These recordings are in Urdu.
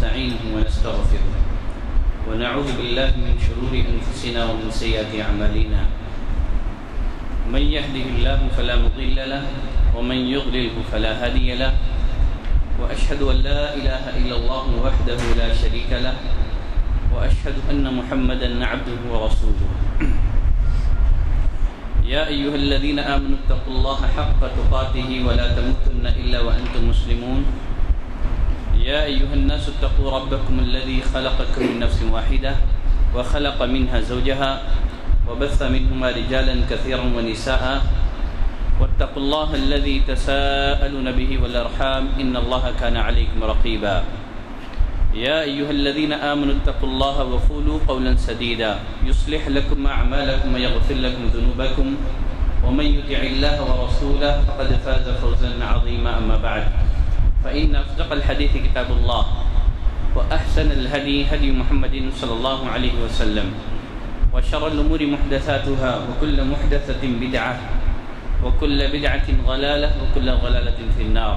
ونستعينه ونستغفره ونعوذ بالله من شرور أنفسنا ومن سيئات أعمالنا من يهده الله فلا مضل له ومن يضلله فلا هادي له وأشهد أن لا إله إلا الله وحده لا شريك له وأشهد أن محمدا عبده ورسوله يا أيها الذين آمنوا اتقوا الله حق تقاته ولا تموتن إلا وأنتم مسلمون يا أيها الناس اتقوا ربكم الذي خلقكم من نفس واحدة وخلق منها زوجها وبث منهما رجالا كثيرا ونساء واتقوا الله الذي تساءلون به والأرحام إن الله كان عليكم رقيبا يا أيها الذين آمنوا اتقوا الله وقولوا قولا سديدا يصلح لكم أعمالكم ويغفر لكم ذنوبكم ومن يطع الله ورسوله فقد فاز فوزا عظيما أما بعد فإن أصدق الحديث كتاب الله وأحسن الهدي هدي محمد صلى الله عليه وسلم وشر الأمور محدثاتها وكل محدثة بدعة وكل بدعة ضلالة وكل ضلالة في النار.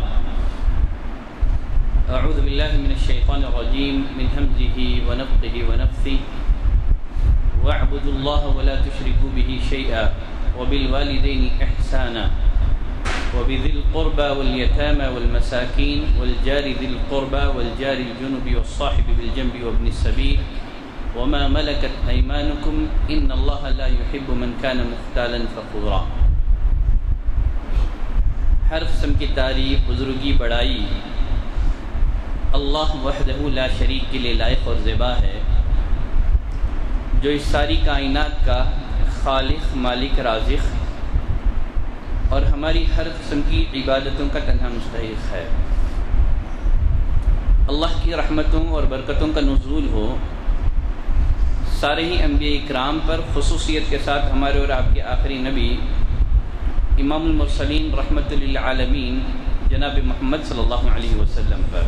أعوذ بالله من الشيطان الرجيم من همزه ونفخه ونفثه واعبدوا الله ولا تشركوا به شيئا وبالوالدين إحسانا وبذي القربى واليتامى والمساكين والجار ذي القربى والجار الجنب والصاحب بالجنب وابن السبيل وما ملكت أيمانكم إن الله لا يحب من كان مختالا فخورا. ہر قسم کی تعریف، بزرگی، بڑائی اللہ وحدہ لا شریک کے لیے لائق اور زیبا ہے، جو اس ساری کائنات کا خالق، مالک، رازق اور ہماری ہر قسم کی عبادتوں کا تنہا مستحق ہے. اللہ کی رحمتوں اور برکتوں کا نزول ہو سارے ہی انبیاء اکرام پر، خصوصیت کے ساتھ ہمارے اور آپ کے آخری نبی امام المرسلین رحمت للعالمین جناب محمد صلی اللہ علیہ وسلم پر.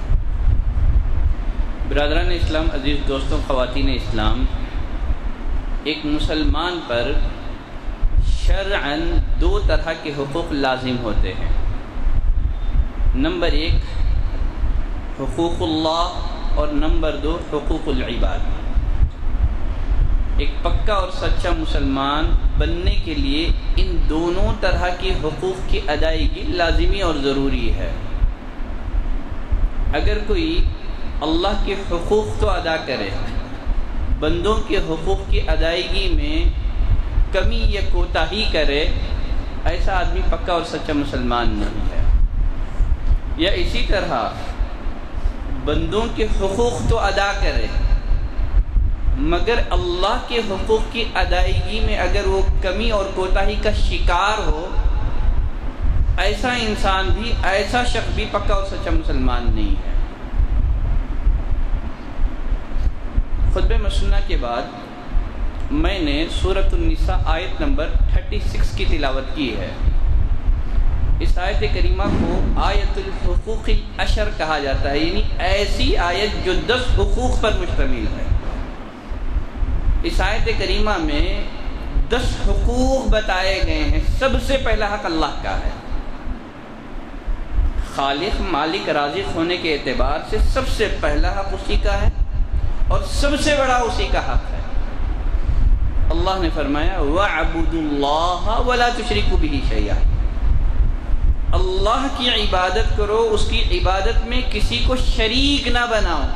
برادران اسلام، عزیز دوستوں، خواتین اسلام، ایک مسلمان پر شرعاً دو طرح کے حقوق لازم ہوتے ہیں. نمبر ایک حقوق اللہ اور نمبر دو حقوق العباد. ایک پکا اور سچا مسلمان بننے کے لیے ان دونوں طرح کے حقوق کی ادائیگی لازمی اور ضروری ہے. اگر کوئی اللہ کے حقوق تو ادا کرے، بندوں کے حقوق کی ادائیگی میں کمی یا کوتاہی کرے، ایسا آدمی پکا اور سچا مسلمان نہیں ہے. یا اسی طرح بندوں کے حقوق تو ادا کرے مگر اللہ کے حقوق کی ادائیگی میں اگر وہ کمی اور کوتاہی کا شکار ہو، ایسا انسان بھی، ایسا شخص بھی پکا اور سچا مسلمان نہیں ہے. خطبہ مسنہ کے بعد میں نے سورۃ النساء آیت نمبر 36 کی تلاوت کی ہے. اس آیت کریمہ کو آیت الحقوق العشر کہا جاتا ہے، یعنی ایسی آیت جو 10 حقوق پر مشتمل ہے. اس آیت کریمہ میں 10 حقوق بتائے گئے ہیں. سب سے پہلا حق اللہ کا ہے. خالق، مالک، رازق ہونے کے اعتبار سے سب سے پہلا حق اسی کا ہے اور سب سے بڑا اسی کا حق ہے. اللہ نے فرمایا وَاعْبُدُوا اللَّهَ وَلَا تُشْرِكُوا بِهِ شَيْئًا. اللہ کی عبادت کرو، اس کی عبادت میں کسی کو شریک نہ بناؤ.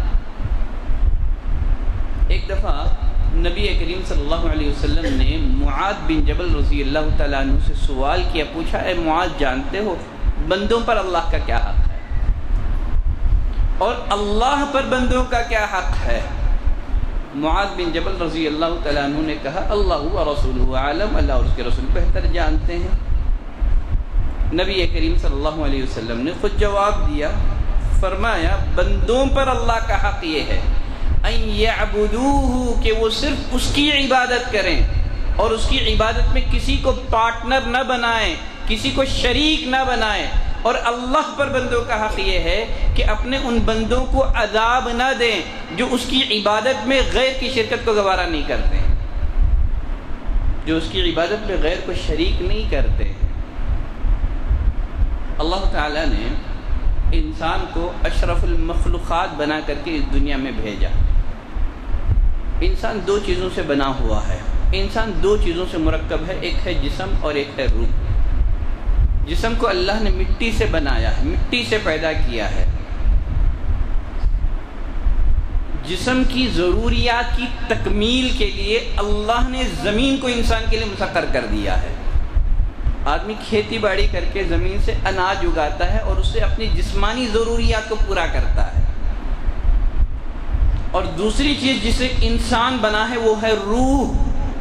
ایک دفعہ نبی کریم صلی اللہ علیہ وسلم نے معاذ بن جبل رضی اللہ تعالیٰ عنہ سے سوال کیا، پوچھا اے معاذ، جانتے ہو بندوں پر اللہ کا کیا حق ہے اور اللہ پر بندوں کا کیا حق ہے؟ معاذ بن جبل رضی اللہ تعالیٰ عنہ نے کہا اللہ ورسولہ عالم، اللہ اور اس کے رسول بہتر جانتے ہیں. نبی کریم صلی اللہ علیہ وسلم نے خود جواب دیا، فرمایا بندوں پر اللہ کا حق یہ ہے ان یعبدوہ، کہ وہ صرف اس کی عبادت کریں اور اس کی عبادت میں کسی کو پارٹنر نہ بنائیں، کسی کو شریک نہ بنائیں. اور اللہ پر بندوں کا حق یہ ہے کہ اپنے ان بندوں کو عذاب نہ دیں جو اس کی عبادت میں غیر کی شرکت کو گوارا نہیں کرتے، جو اس کی عبادت میں غیر کو شریک نہیں کرتے. اللہ تعالیٰ نے انسان کو اشرف المخلوقات بنا کر کے اس دنیا میں بھیجا۔ انسان دو چیزوں سے بنا ہوا ہے، انسان دو چیزوں سے مرکب ہے، ایک ہے جسم اور ایک ہے روح۔ جسم کو اللہ نے مٹی سے بنایا ہے، مٹی سے پیدا کیا ہے۔ جسم کی ضروریات کی تکمیل کے لیے اللہ نے زمین کو انسان کے لیے مسخر کر دیا ہے۔ آدمی کھیتی باڑی کر کے زمین سے اناج اگاتا ہے اور اس سے اپنی جسمانی ضروریات کو پورا کرتا ہے۔ اور دوسری چیز جسے انسان بنا ہے وہ ہے روح۔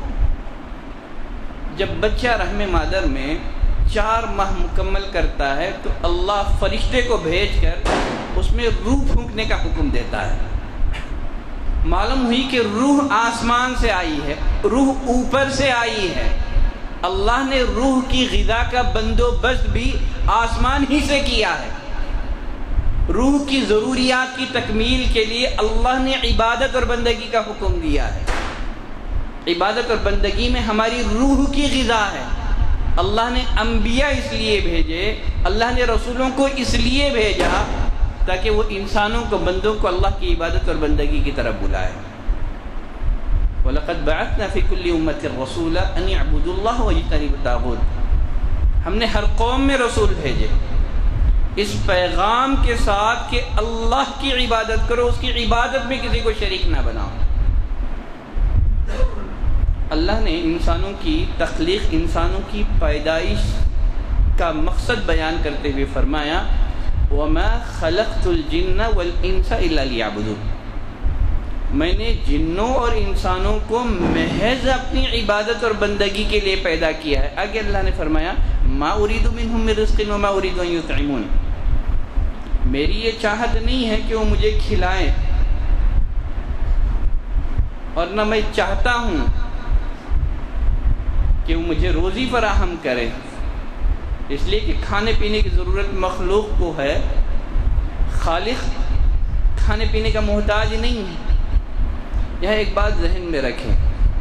جب بچہ رحم مادر میں 4 ماہ مکمل کرتا ہے تو اللہ فرشتے کو بھیج کر اس میں روح پھونکنے کا حکم دیتا ہے۔ معلوم ہوئی کہ روح آسمان سے آئی ہے، روح اوپر سے آئی ہے۔ اللہ نے روح کی غذا کا بندوبست بھی آسمان ہی سے کیا ہے۔ روح کی ضروریات کی تکمیل کے لیے اللہ نے عبادت اور بندگی کا حکم دیا ہے۔ عبادت اور بندگی میں ہماری روح کی غذا ہے۔ اللہ نے انبیاء اس لیے بھیجے، اللہ نے رسولوں کو اس لیے بھیجا تاکہ وہ انسانوں کو، بندوں کو اللہ کی عبادت اور بندگی کی طرف بلائے۔ وَلَقَدْ بَعَثْنَا فِي كُلِّ أُمَّةٍ رَسُولًا أَنِ اعْبُدُوا اللَّهَ وَاجْتَنِبُوا الطَّاغُوتَ۔ ہم نے ہر قوم میں رسول بھیجے اس پیغام کے ساتھ کہ اللہ کی عبادت کرو، اس کی عبادت میں کسی کو شریک نہ بناؤ۔ اللہ نے انسانوں کی تخلیق، انسانوں کی پیدائش کا مقصد بیان کرتے ہوئے فرمایا وَمَا خَلَقْتُ الْجِنَّ وَالْإِنسَ إِلَّا لِيَعْبُدُونِ۔ میں نے جنوں اور انسانوں کو محض اپنی عبادت اور بندگی کے لیے پیدا کیا ہے۔ آگے اللہ نے فرمایا مَا أُرِيدُ مِنْهُم مِّن رِزْقٍ وَمَا أُرِيدُ أَن يُطْعِمُونِ۔ میری یہ چاہت نہیں ہے کہ وہ مجھے کھلائیں، اور نہ میں چاہتا ہوں کہ وہ مجھے روزی فراہم کرے، اس لیے کہ کھانے پینے کی ضرورت مخلوق کو ہے، خالق کھانے پینے کا محتاج نہیں ہے۔ یہاں ایک بات ذہن میں رکھیں،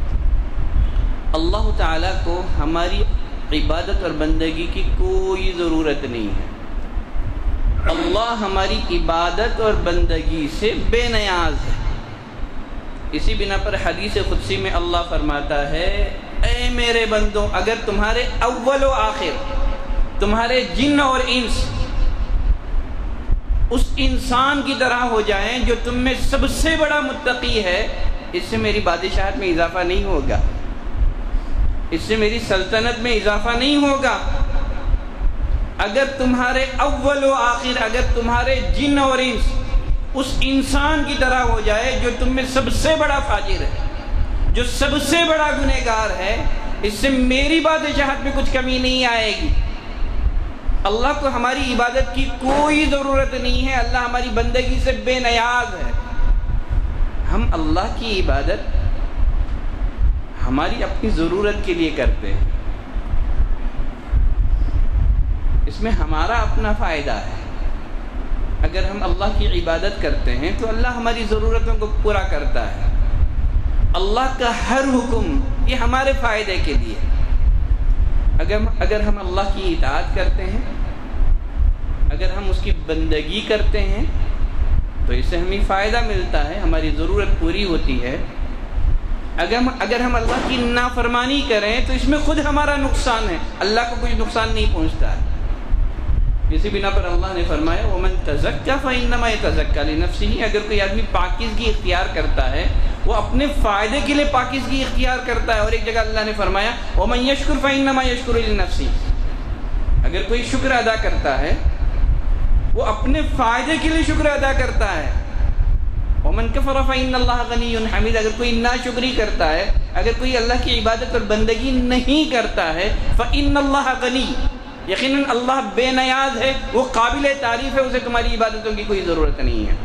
اللہ تعالیٰ کو ہماری عبادت اور بندگی کی کوئی ضرورت نہیں ہے۔ اللہ ہماری عبادت اور بندگی سے بے نیاز ہے۔ اسی بنا پر حدیث قدسی میں اللہ فرماتا ہے اے میرے بندوں، اگر تمہارے اول و آخر، تمہارے جن اور انس اس انسان کی طرح ہو جائیں جو تم میں سب سے بڑا متقی ہے، اس سے میری بادشاہت میں اضافہ نہیں ہوگا، اس سے میری سلطنت میں اضافہ نہیں ہوگا۔ اگر تمہارے اول و آخر، اگر تمہارے جن اور انس اس انسان کی طرح ہو جائے جو تم میں سب سے بڑا فاجر ہے، جو سب سے بڑا گنہگار ہے، اس سے میری بادشاہت میں کچھ کمی نہیں آئے گی۔ اللہ کو ہماری عبادت کی کوئی ضرورت نہیں ہے، اللہ ہماری بندگی سے بے نیاز ہے۔ ہم اللہ کی عبادت ہماری اپنی ضرورت کے لیے کرتے ہیں، اس میں ہمارا اپنا فائدہ ہے۔ اگر ہم اللہ کی عبادت کرتے ہیں تو اللہ ہماری ضرورتوں کو پورا کرتا ہے۔ اللہ کا ہر حکم یہ ہمارے فائدے کے لیے۔ اگر ہم اللہ کی اطاعت کرتے ہیں، اگر ہم اس کی بندگی کرتے ہیں تو اس سے ہمیں فائدہ ملتا ہے، ہماری ضرورت پوری ہوتی ہے۔ اگر ہم اللہ کی نافرمانی کریں تو اس میں خود ہمارا نقصان ہے، اللہ کو کوئی نقصان نہیں پہنچتا ہے۔ اسی بنا پر اللہ نے فرمایا وَمَن تَزَكَّىٰ فَإِنَّمَا يَتَزَكَّىٰ لِنَفْسِهِ۔ اگر کوئی آدمی پاکیزگی اختیار کرتا ہے وہ اپنے فائدے کے لیے پاکیزگی اختیار کرتا ہے۔ اور ایک جگہ اللہ نے فرمایا وَمَن يَشْكُرْ فَإِنَّمَا يَشْكُرُ لِنَفْسِهِ۔ اگر کوئی شکر ادا کرتا ہے وہ اپنے فائدے کے لیے شکر ادا کرتا ہے۔ وَمَن كَفَرَ فَإِنَّ اللَّهَ غَنِيٌّ حَمِيدٌ۔ اگر کوئی ناشکری کرتا ہے، اگر کوئی اللہ کی عبادت اور بندگی نہیں کرتا ہے، فَإِنَّ اللَّهَ غَنِيٌّ، یقیناً اللہ بے نیاز ہے، وہ قابل تعریف ہے، اسے تمہاری عبادتوں کی کوئی ضرورت نہیں ہے۔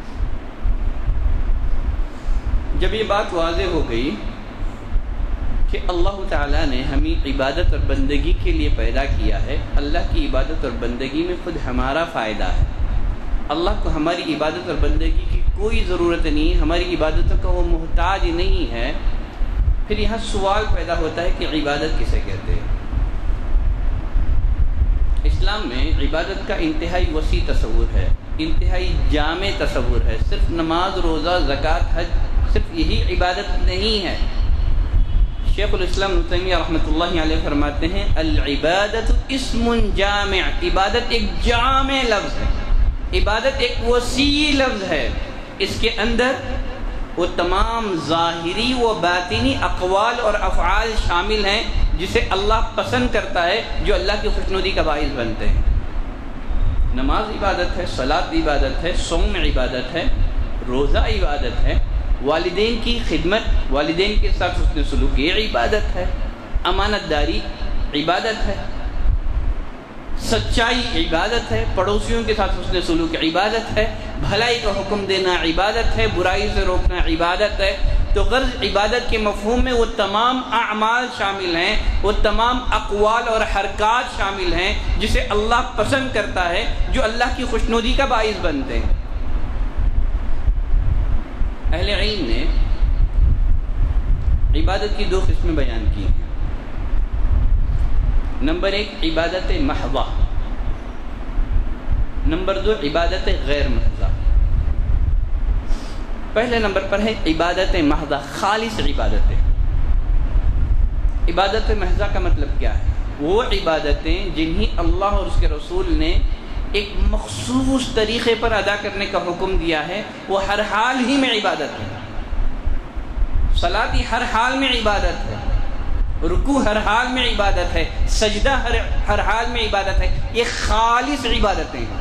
جب یہ بات واضح ہو گئی کہ اللہ تعالیٰ نے ہمیں عبادت اور بندگی کے لیے پیدا کیا ہے، اللہ کی عبادت اور بندگی میں خود ہمارا فائدہ ہے، اللہ کو ہماری عبادت اور بندگی کی کوئی ضرورت نہیں، ہماری عبادتوں کا وہ محتاج نہیں ہے، پھر یہاں سوال پیدا ہوتا ہے کہ عبادت کسے کہتے ہیں؟ اس اسلام میں عبادت کا انتہائی وسیع تصور ہے، انتہائی جامع تصور ہے۔ صرف نماز، روزہ، زکوٰۃ، حج صرف یہی عبادت نہیں ہے۔ شیخ الاسلام ابن تیمیہ رحمۃ اللہ علیہ فرماتے ہیں العبادت اسم جامع، عبادت ایک جامع لفظ ہے، عبادت ایک وسیع لفظ ہے۔ اس کے اندر وہ تمام ظاہری و باطنی اقوال اور افعال شامل ہیں جسے اللہ پسند کرتا ہے، جو اللہ کی خوشنودی کا باعث بنتے ہیں۔ نماز عبادت ہے، صلاۃ عبادت ہے، صوم عبادت ہے، روزہ عبادت ہے، والدین کی خدمت، والدین کے ساتھ حسن سلوک یہ عبادت ہے، امانت داری عبادت ہے، سچائی عبادت ہے، پڑوسیوں کے ساتھ حسن سلوک عبادت ہے، بھلائی کا حکم دینا عبادت ہے، برائی سے روکنا عبادت ہے۔ تو غرض عبادت کے مفہوم میں وہ تمام اعمال شامل ہیں، وہ تمام اقوال اور حرکات شامل ہیں جسے اللہ پسند کرتا ہے، جو اللہ کی خوشنودی کا باعث بنتے ہیں۔ اہل علم نے عبادت کی دو قسمیں بیان کی ہیں۔ نمبر 1 عبادت محضہ، نمبر 2 عبادت غیر محضہ۔ پہلے نمبر پر ہے عبادت محضہ، خالص عبادتیں۔ عبادت محضہ کا مطلب کیا ہے؟ وہ عبادتیں جنہیں اللہ اور اس کے رسول نے ایک مخصوص طریقے پر ادا کرنے کا حکم دیا ہے، وہ ہر حال ہی میں عبادت ہے۔ صلاۃ ہر حال میں عبادت ہے، رکوع ہر حال میں عبادت ہے، سجدہ ہر حال میں عبادت ہے، یہ خالص عبادتیں ہیں۔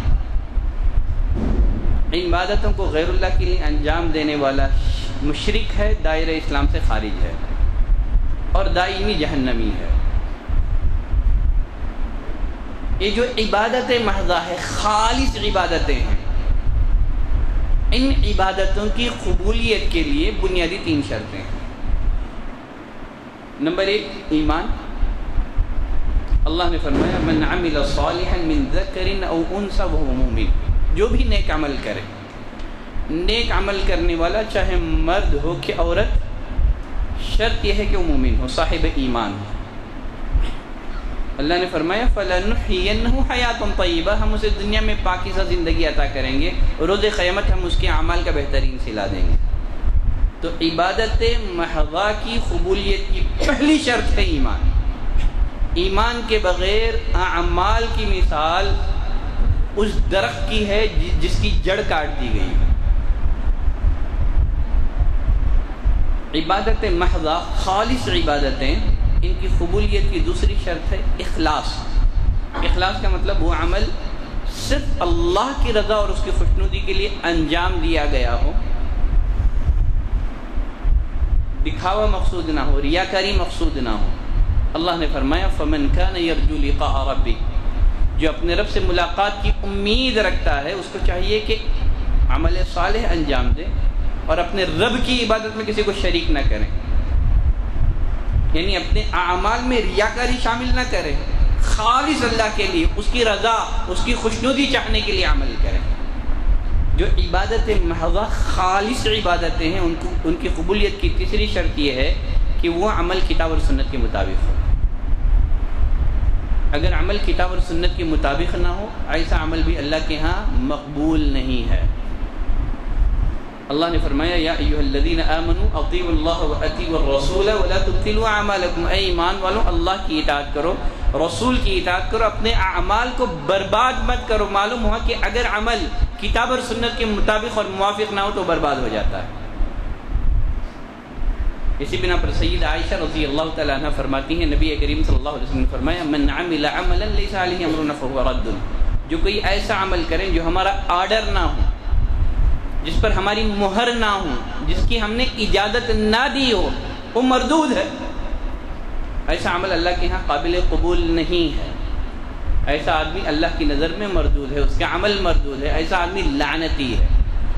ان عبادتوں کو غیر اللہ کے لیے انجام دینے والا مشرک ہے، دائرہ اسلام سے خارج ہے اور دائمی جہنمی ہے۔ یہ جو عبادت محضہ ہے، خالص عبادتیں ہیں، ان عبادتوں کی قبولیت کے لیے بنیادی 3 شرطیں ہیں۔ نمبر 1 ایمان۔ اللہ نے فرمایا من عمل صالحا من ذکر او انثى وهو مؤمن، جو بھی نیک عمل کرے، نیک عمل کرنے والا چاہے مرد ہو کہ عورت، شرط یہ ہے کہ وہ مومن ہو، صاحب ایمان ہو۔ اللہ نے فرمایا فَلَنُحْيِيَنَّهُ حَيَاةً طَيِّبَةً، ہم اسے دنیا میں پاکیزہ زندگی عطا کریں گے، روز قیامت ہم اس کے اعمال کا بہترین صلہ دیں گے۔ تو عبادت محضہ کی قبولیت کی پہلی شرط ہے ایمان۔ ایمان کے بغیر اعمال کی مثال اس درخت کی ہے جس کی جڑ کاٹ دی گئی۔ عبادت محضہ، خالص عبادتیں، ان کی قبولیت کی دوسری شرط ہے اخلاص۔ اخلاص کا مطلب وہ عمل صرف اللہ کی رضا اور اس کی خوشنودی کے لیے انجام دیا گیا ہو، دکھاوا مقصود نہ ہو، ریاکاری مقصود نہ ہو۔ اللہ نے فرمایا فَمَنْ كَانَ يَرْجُو لِقَاءَ رَبِّهِ، جو اپنے رب سے ملاقات کی امید رکھتا ہے، اس کو چاہیے کہ عمل صالح انجام دے اور اپنے رب کی عبادت میں کسی کو شریک نہ کریں، یعنی اپنے اعمال میں ریاکاری شامل نہ کریں، خالص اللہ کے لیے، اس کی رضا، اس کی خوشنودی چاہنے کے لیے عمل کریں۔ جو عبادت محضہ خالص عبادتیں ہیں، ان کی قبولیت کی تیسری شرط یہ ہے کہ وہ عمل کتاب اور سنت کے مطابق ہو۔ اگر عمل کتاب اور سنت کے مطابق نہ ہو، ایسا عمل بھی اللہ کے ہاں مقبول نہیں ہے۔ اللہ نے فرمایا یا ایھا الذین آمنوا اطیعوا اللہ واطیعوا الرسول ولا تبطلوا اعمالکم، اے ایمان والو اللہ کی اطاعت کرو، رسول کی اطاعت کرو، اپنے اعمال کو برباد مت کرو۔ معلوم ہوا کہ اگر عمل کتاب اور سنت کے مطابق اور موافق نہ ہو تو برباد ہو جاتا ہے۔ اسی بنا پر سید عائشہ رضی اللہ تعالیٰ عنہ فرماتی ہیں نبی کریم صلی اللہ علیہ وسلم نے فرمایا من عمل عملا لیس علیہ امرنا فهو رد، جو کوئی ایسا عمل کریں جو ہمارا آرڈر نہ ہو، جس پر ہماری مہر نہ ہو، جس کی ہم نے اجازت نہ دی ہو، وہ مردود ہے۔ ایسا عمل اللہ کے ہاں قابل قبول نہیں ہے، ایسا آدمی اللہ کی نظر میں مردود ہے، اس کا عمل مردود ہے، ایسا آدمی لعنتی ہے۔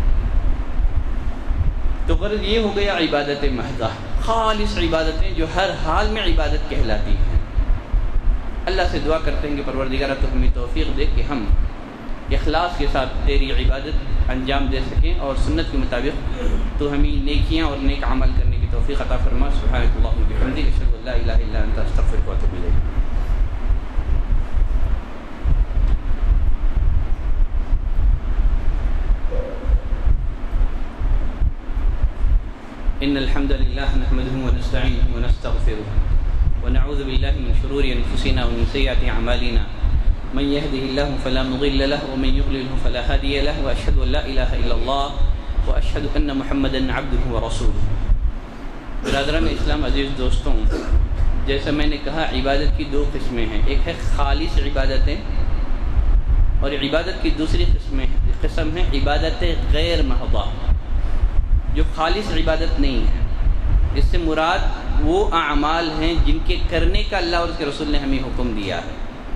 تو غرض یہ ہو گیا عبادت محضہ، خالص عبادتیں جو ہر حال میں عبادت کہلاتی ہیں۔ اللہ سے دعا کرتے ہیں کہ پروردگارہ تو ہمیں توفیق دے کہ ہم اخلاص کے ساتھ تیری عبادت انجام دے سکیں اور سنت کے مطابق تو ہمیں نیکیاں اور نیک عمل کرنے کی توفیق عطا فرما۔ سبحانک اللہم و بحمدک، اشہد ان لا الہ الا انت، استغفرک و اتوب الیک۔ نحمده ونستعينه ونستغفره ونعوذ بالله من شرور أنفسنا ومن سيئات أعمالنا من يهده الله فلا مضل له ومن يضلل فلا هادي له وأشهد أن لا إله إلا الله وأشهد أن محمدا عبده ورسوله. برادران اسلام، عزیز دوستوں، جیسا میں نے کہا عبادت کی دو قسمیں ہیں، ایک ہے خالص عبادتیں اور عبادت کی دوسری قسم ہے عبادت غیر محضہ، جو خالص عبادت نہیں ہے. اس سے مراد وہ اعمال ہیں جن کے کرنے کا اللہ اور اس کے رسول نے ہمیں حکم دیا ہے.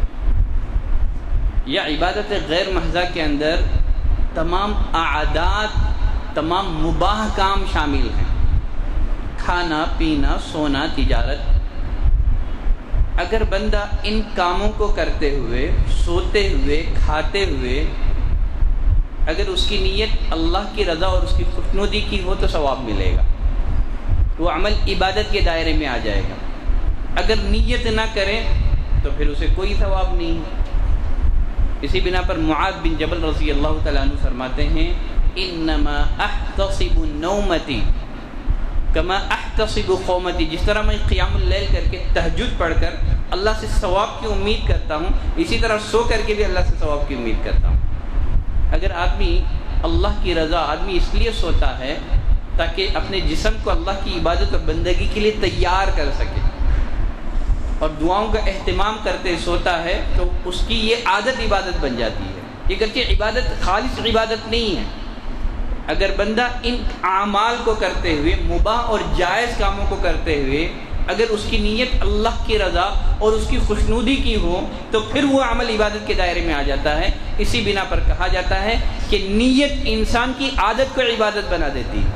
یا عبادت غیر محضہ کے اندر تمام عادات، تمام مباح کام شامل ہیں، کھانا پینا سونا تجارت. اگر بندہ ان کاموں کو کرتے ہوئے، سوتے ہوئے، کھاتے ہوئے، اگر اس کی نیت اللہ کی رضا اور اس کی خوشنودی کی ہو تو ثواب ملے گا، وہ عمل عبادت کے دائرے میں آ جائے گا. اگر نیت نہ کرے تو پھر اسے کوئی ثواب نہیں. اسی بنا پر معاذ بن جبل رضی اللہ تعالیٰ عنہ فرماتے ہیں انما احتسب نومتی کما احتسب قومتی، جس طرح میں قیام اللیل کر کے تہجد پڑھ کر اللہ سے ثواب کی امید کرتا ہوں، اسی طرح سو کر کے بھی اللہ سے ثواب کی امید کرتا ہوں. اگر آدمی اللہ کی رضا، آدمی اس لیے سوتا ہے تاکہ اپنے جسم کو اللہ کی عبادت اور بندگی کے لیے تیار کر سکے اور دعاؤں کا اہتمام کرتے سوتا ہے، تو اس کی یہ عادت عبادت بن جاتی ہے. یہ گرچہ عبادت خالص عبادت نہیں ہے. اگر بندہ ان اعمال کو کرتے ہوئے، مباح اور جائز کاموں کو کرتے ہوئے، اگر اس کی نیت اللہ کی رضا اور اس کی خوشنودی کی ہو تو پھر وہ عمل عبادت کے دائرے میں آ جاتا ہے. اسی بنا پر کہا جاتا ہے کہ نیت انسان کی عادت کو عبادت بنا دیتی ہے.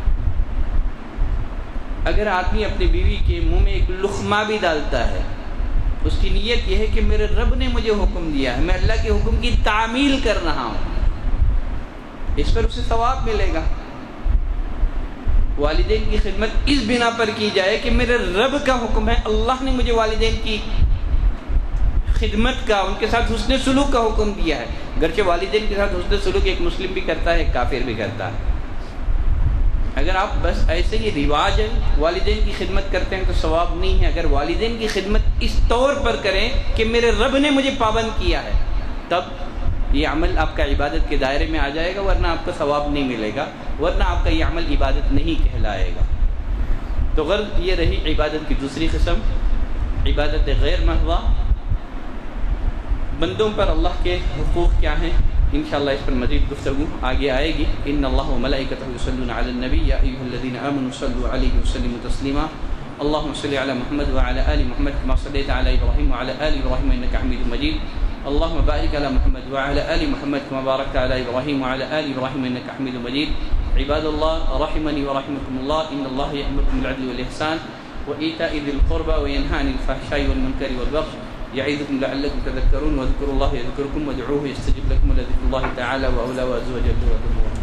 اگر آدمی اپنی بیوی کے منہ میں ایک لقمہ بھی ڈالتا ہے، اس کی نیت یہ ہے کہ میرے رب نے مجھے حکم دیا ہے، میں اللہ کے حکم کی تعمیل کر رہا ہوں، اس پر اسے ثواب ملے گا. والدین کی خدمت اس بنا پر کی جائے کہ میرے رب کا حکم ہے، اللہ نے مجھے والدین کی خدمت کا، ان کے ساتھ حسن سلوک کا حکم دیا ہے. گرچہ والدین کے ساتھ حسن سلوک ایک مسلم بھی کرتا ہے، ایک کافر بھی کرتا ہے. اگر آپ بس ایسے ہی رواج ہے والدین کی خدمت کرتے ہیں تو ثواب نہیں ہے. اگر والدین کی خدمت اس طور پر کریں کہ میرے رب نے مجھے پابند کیا ہے، تب یہ عمل آپ کا عبادت کے دائرے میں آ جائے گا، ورنہ آپ کو ثواب نہیں ملے گا، ورنہ آپ کا یہ عمل عبادت نہیں کہلائے گا. تو غرض یہ رہی عبادت کی دوسری قسم، عبادت غیر محضہ. بندوں پر اللہ کے حقوق کیا ہیں، انشاءاللہ اس پر مزید گفتگو آگے آئے گی. ان اللہ وملائکتہ یصلون علی النبی یا ایھا الذین آمنوا صلوا علیہ وسلموا تسلیما. اللهم صل على محمد وعلى آل محمد كما صليت على إبراهيم وعلى آل إبراهيم إنك حميد مجيد. اللهم بارك على محمد وعلى آل محمد كما باركت على إبراهيم وعلى آل إبراهيم إنك حميد مجيد. عباد الله رحمني ورحمكم الله، إن الله يأمركم بالعدل والإحسان وإيتاء ذي القربى وينهى عن الفحشاء والمنكر والبغي يعظكم لعلكم تذكرون. واذكروا الله يذكركم وادعوه يستجب لكم، ولذكر الله تعالى وأولى وأزواج.